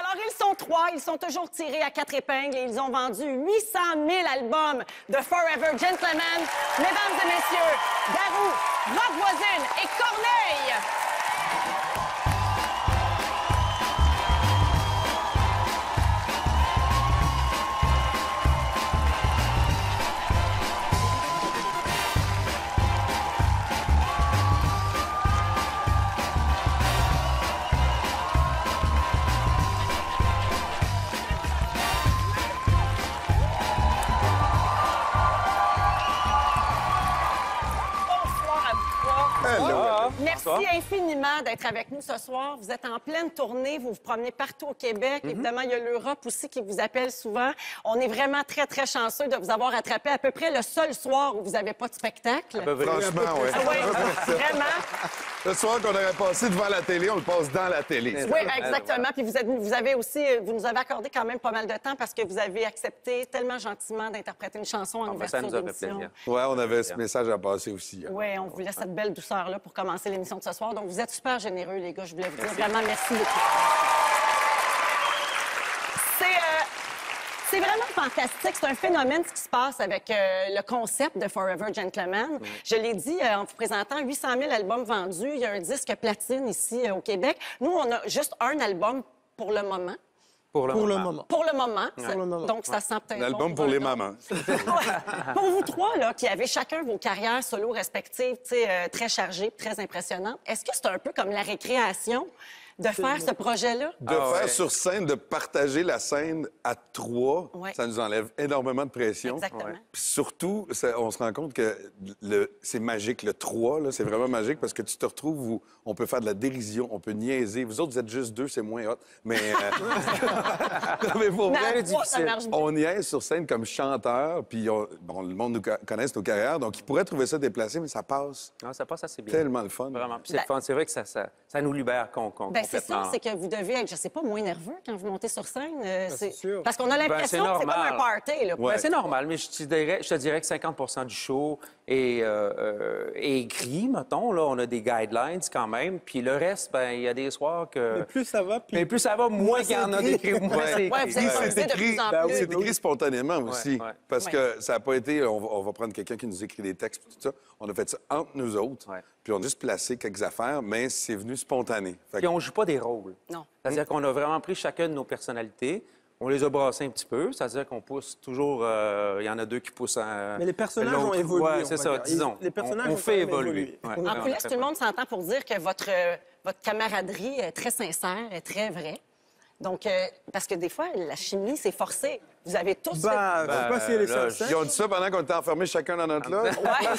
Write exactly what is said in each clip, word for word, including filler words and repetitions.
Alors, ils sont trois, ils sont toujours tirés à quatre épingles et ils ont vendu huit cent mille albums de Forever Gentlemen. Mesdames et messieurs, Garou, Rock Voisine et Corneille! Merci infiniment d'être avec nous ce soir. Vous êtes en pleine tournée, vous vous promenez partout au Québec. Mm-hmm. Évidemment, il y a l'Europe aussi qui vous appelle souvent. On est vraiment très, très chanceux de vous avoir attrapé à peu près le seul soir où vous n'avez pas de spectacle. Franchement, oui. Oui, vraiment. Le soir qu'on aurait passé devant la télé, on le passe dans la télé. Oui, exactement. Puis vous, êtes, vous avez aussi, vous nous avez accordé quand même pas mal de temps parce que vous avez accepté tellement gentiment d'interpréter une chanson en ah, ouverture ben, ça nous a fait d'émission. plaisir. Oui, on avait ce message à passer aussi. Oui, on vous laisse cette belle douceur-là pour commencer l'émission de ce soir. Donc, vous êtes super généreux, les gars. Je voulais vous dire vraiment merci beaucoup. C'est... Euh... C'est vraiment fantastique. C'est un phénomène ce qui se passe avec euh, le concept de Forever Gentlemen. Mm. Je l'ai dit euh, en vous présentant huit cent mille albums vendus. Il y a un disque platine ici euh, au Québec. Nous, on a juste un album pour le moment. Pour le, pour moment. le moment. Pour le moment. Ouais. Pour le moment. Donc, ça sent peut-être... Un album bon pour les mamans. Pour vous trois, là, qui avez chacun vos carrières solo respectives, euh, très chargées, très impressionnantes, est-ce que c'est un peu comme la récréation de faire ce projet-là? De ah, faire ouais. sur scène, de partager la scène à trois, ouais. ça nous enlève énormément de pression. Exactement. Ouais. Puis surtout, ça, on se rend compte que le, c'est magique. Le trois, là, c'est vraiment magique parce que tu te retrouves où on peut faire de la dérision, on peut niaiser. Vous autres, vous êtes juste deux, c'est moins hot. Mais, euh... non, mais pour vrai, trois, ça marche bien. on niaise sur scène comme chanteur, puis on... bon, le monde nous connaît nos carrières, donc ils pourraient trouver ça déplacé, mais ça passe. Non, ça passe assez bien. Tellement le fun. Vraiment. Puis c'est Ben... le fun. C'est vrai que ça, ça, ça nous libère con, con, ben, c'est complètement. ça, c'est que vous devez être, je sais pas, moins nerveux quand vous montez sur scène. Euh, ben, c'est sûr. Parce qu'on a l'impression ben, que c'est comme un party. Là. Ouais. Ben, c'est normal, mais je te dirais, je te dirais que cinquante pour cent du show est, euh, euh, est écrit, mettons. Là, on a des guidelines quand même. Puis le reste, ben il y a des soirs que... Mais plus ça va, puis... Mais plus ça va, moins qu'il y en a d'écrit. Moins Ouais. c'est écrit. Ouais, vous êtes C'est improvisé de écrit, plus en ben, plus. c'est écrit spontanément aussi. Ouais, ouais. Parce Ouais. que ça n'a pas été, on va, on va prendre quelqu'un qui nous écrit des textes, tout ça. On a fait ça entre nous autres. Ouais. Puis on a juste placé quelques affaires, mais c'est venu spontané. Fait Puis que- on joue pas des rôles. Non. C'est-à-dire qu'on a vraiment pris chacun de nos personnalités. On les a brassés un petit peu. C'est-à-dire qu'on pousse toujours... euh, il y en a deux qui poussent en... Mais les personnages ont l'autre. évolué, Ouais, on c'est va ça, dire. disons. Les personnages on, on ont fait quand même évoluer. évolué. Ouais, En ouais, coulisses, très tout le fun. monde s'entend pour dire que votre, euh, votre camaraderie est très sincère, est très vraie. Donc, euh, parce que des fois, la chimie, c'est forcé. Vous avez tous Bah, Ben, je sais pas si elle est là, sincère. Ils ont dit ça pendant qu'on était enfermés chacun dans notre loge. fait... Ouais.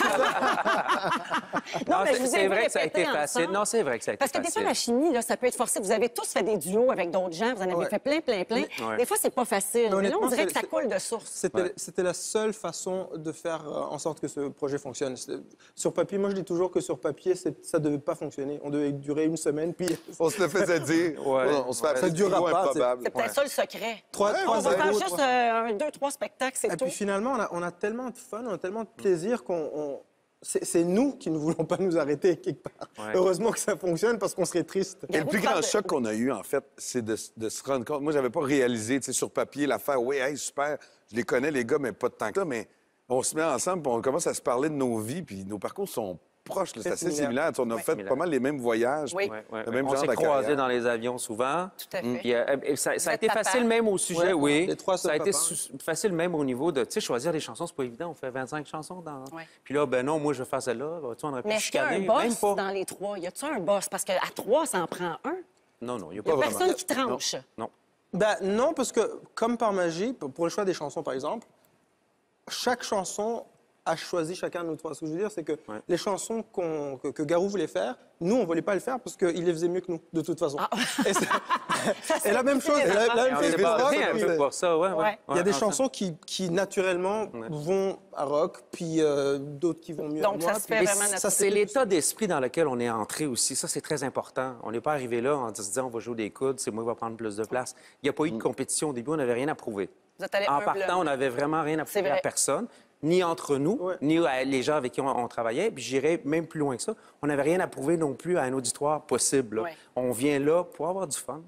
Non, mais c'est- je vous ai c'est vu vrai que ça a répéter été facile. ensemble. Non, c'est vrai que ça a été Parce que des facile. fois, la chimie, là, ça peut être forcé. Vous avez tous fait des duos avec d'autres gens. Vous en avez Ouais. fait plein, plein, plein. Ouais. Des fois, c'est pas facile. Mais là, on honnêtement, dirait que c'est- ça coule de source. C'était Ouais. c'était la seule façon de faire euh, en sorte que ce projet fonctionne. C'est- Sur papier, moi je dis toujours que sur papier, c'est- ça ne devait pas fonctionner. On devait durer une semaine, puis On se le faisait dire. Ouais. On se fait Ouais. appeler Ça durera gros pas, improbable. C'est peut-être Ouais. ça le secret. trois, Ouais, trois On va ouais, faire zéro, juste trois- euh, un, deux, trois spectacles, c'est Et tout. puis finalement, on a, on a tellement de fun, on a tellement de plaisir qu'on... on- C'est c'est nous qui ne voulons pas nous arrêter quelque part. Ouais. Heureusement que ça fonctionne parce qu'on serait triste. Et le plus grand choc qu'on a eu, en fait, c'est de, de se rendre compte. Moi, j'avais pas réalisé, tu sais, sur papier, l'affaire. Oui, hey, super, je les connais, les gars, mais pas de temps que ça. Mais on se met ensemble, puis on commence à se parler de nos vies, puis nos parcours sont proches. là. C'est Très assez similaires. similaire. Tu sais, on a Ouais. fait pas mal les mêmes voyages. Oui. puis Ouais, ouais, le ouais. même On genre s'est de croisés carrière. dans les avions souvent. Tout à fait. Puis, euh, et ça, ça a Vous été êtes papa. facile même au sujet, Ouais, oui. les trois Ça a seuls été papas. su- facile même au niveau de, tu sais, choisir des chansons, c'est pas évident. On fait vingt-cinq chansons dans... Ouais. Puis là, ben non, moi, je vais faire celle-là. Ben, tu sais, on aurait pu Mais est-ce qu'il y a un chicaner. Même boss pas. dans les trois? Y a-tu un boss? Parce qu'à trois, ça en prend un. Non, non, il n'y a Il n'y pas a vraiment. personne qui tranche. Non. Ben, non, parce que, comme par magie, pour le choix des chansons, par exemple, chaque chanson a choisi chacun de nous trois. Ce que je veux dire, c'est que Ouais. les chansons qu'on- que, que Garou voulait faire, nous, on ne voulait pas le faire parce qu'il les faisait mieux que nous, de toute façon. Et, c'est- Ça, et la même chose, c'est la, la Et même on chose s'est pour rock, basé un puis, peu euh, pour ça, ouais. ouais. Ouais. Il y a des Ouais, chansons qui, qui naturellement, Ouais. vont à rock, puis euh, d'autres qui vont mieux Donc, à moi. ça se puis- fait Mais vraiment ça, naturel. c'est l'état d'esprit dans lequel on est entré aussi. Ça, c'est très important. On n'est pas arrivé là en se disant on va jouer des coudes, c'est moi qui va prendre plus de place. Il n'y a pas eu de compétition au début, on n'avait rien à prouver. Vous êtes allé En humblement. partant, on n'avait vraiment rien à C'est prouver à vrai. personne, ni entre nous, Ouais. ni à les gens avec qui on, on travaillait. Puis j'irais même plus loin que ça. On n'avait rien à prouver non plus à un auditoire possible. là. Ouais. On vient là pour avoir du fun.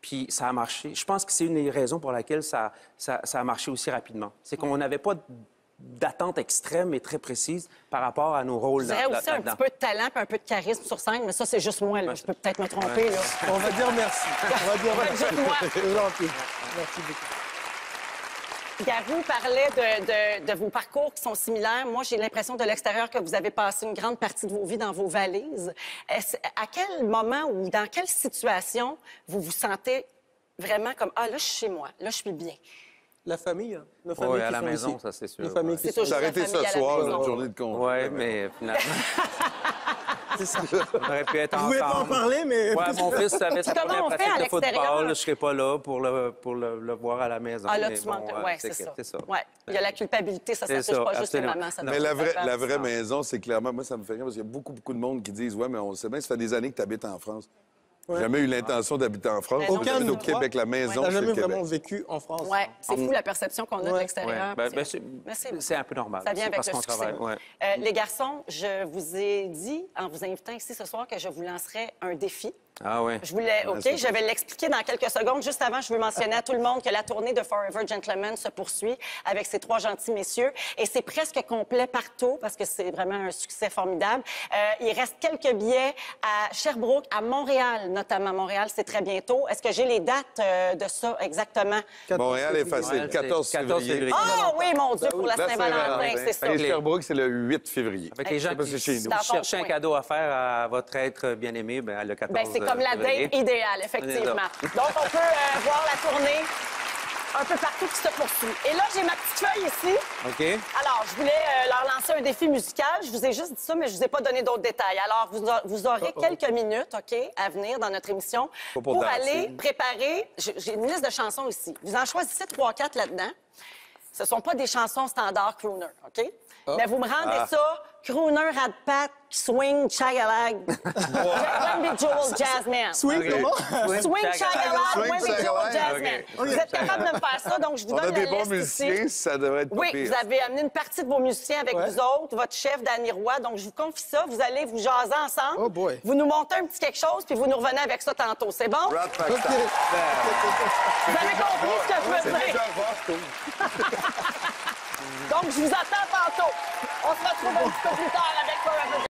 Puis ça a marché. Je pense que c'est une des raisons pour laquelle ça, ça, ça a marché aussi rapidement. C'est qu'on n'avait pas d'attente extrême et très précise par rapport à nos rôles. Je dirais là- aussi un là-dedans. petit peu de talent et un peu de charisme sur scène, mais ça, c'est juste moi. Là. Je peux peut-être me tromper. Là. On va dire merci. On va dire Ouais, merci. juste moi. C'est gentil. Merci beaucoup. Garou parlait de, de- de vos parcours qui sont similaires. Moi, j'ai l'impression de l'extérieur que vous avez passé une grande partie de vos vies dans vos valises. Est-ce- à quel moment ou dans quelle situation vous vous sentez vraiment comme « Ah, là, je suis chez moi. Là, je suis bien. » La famille, hein. Nos familles Oui, qui à la sont maison, ici. ça, c'est sûr. Nos familles ouais. qui C'est sont toujours S'arrêter la famille ce à la soir, maison. notre journée de congé. Oui, mais finalement, C'est ça. on aurait pu être Vous pouvez pas en ensemble. parler, mais... Ouais, mon fils avait sa Comment première on fait pratique à de l'extérieur? football. Je ne serais pas là pour le, pour le, le voir à la maison. Ah, là, mais tu bon, manques de... euh, Oui, c'est que- ça. C'est ça. Ouais. Il y a la culpabilité, ça, ça C'est touche ça, pas juste les absolument. mamans. Ça Non. Mais touche la les vraie, papas. la vraie maison, c'est clairement, moi, ça me fait rire parce qu'il y a beaucoup, beaucoup de monde qui disent Ouais, mais on sait bien, ça fait des années que tu habites en France. Ouais. Jamais eu l'intention d'habiter en France. Mais non, On c'est habite ça. au Québec, la maison, On n'a c'est jamais le Québec. vraiment vécu en France. Oui, c'est fou la perception qu'on a de Ouais. l'extérieur. Ouais. Ben, ben, C'est- c'est Mais c'est- c'est un peu normal. Ça vient C'est avec parce le qu'on succès. travaille. Ouais. Euh, les garçons, je vous ai dit, en vous invitant ici ce soir, que je vous lancerais un défi. Ah ouais. Je voulais, OK, c'est je vais l'expliquer dans quelques secondes. Juste avant, je veux mentionner à tout le monde que la tournée de Forever Gentlemen se poursuit avec ces trois gentils messieurs. Et c'est presque complet partout parce que c'est vraiment un succès formidable. Euh, il reste quelques billets à Sherbrooke, à Montréal, notamment. Montréal, c'est très bientôt. Est-ce que j'ai les dates euh, de ça exactement? Montréal est facile. Montréal, c'est quatorze février. Ah oui, mon Dieu, pour la Là, Saint-Valentin, c'est ça. Et Sherbrooke, c'est le huit février. Avec les gens Je sais pas qui si c'est chez nous. Dans ton cherchaient un coin. cadeau à faire à votre être bien-aimé, ben, le quatorze Ben, c'est comme la février. date idéale, effectivement. Donc, on peut euh, voir la tournée un peu partout qui se poursuit. Et là, j'ai ma petite feuille ici. OK. Alors, je voulais euh, leur lancer un défi musical. Je vous ai juste dit ça, mais je vous ai pas donné d'autres détails. Alors, vous, a- vous aurez quelques minutes, OK, à venir dans notre émission Pas pour danser. aller préparer... J'ai j'ai une liste de chansons ici. Vous en choisissez trois, quatre là-dedans. Ce sont pas des chansons standards crooner, OK? Mais vous me rendez Ah. ça crooner, rat-pat, swing, chagalag, Wendy Joel, jazzman. Swing, Ok. comment? Swing, Swing, chagalag. chagalag, Swing, Wendy Joel, chagalag. jazzman. OK. Vous êtes capable de me faire ça, donc je vous On donne a des la bons liste musiciens, ici. ça devrait être pas Oui, pire. vous avez amené une partie de vos musiciens avec Ouais. vous autres, votre chef, Danny Roy. Donc, je vous confie ça. Vous allez vous jaser ensemble. Oh boy. Vous nous montez un petit quelque chose, puis vous nous revenez avec ça tantôt. C'est bon? Rat Pack OK. Style. Vous avez compris ce que je veux C'est dire? déjà rock. Donc, je vous attends tantôt. On se retrouve un petit peu plus tard avec Forever.